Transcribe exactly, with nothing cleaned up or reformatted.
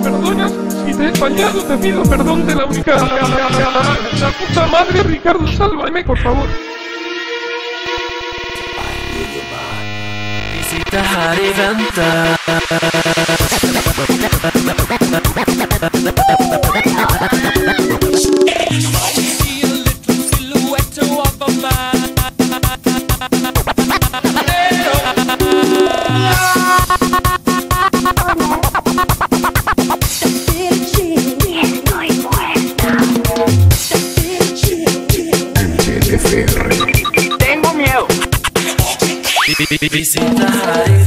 perdonas si te he fallado, te pido perdón de la única... La puta madre, Ricardo, sálvame, por favor. Visita Harry Venta. Tengo miedo. Visita Harry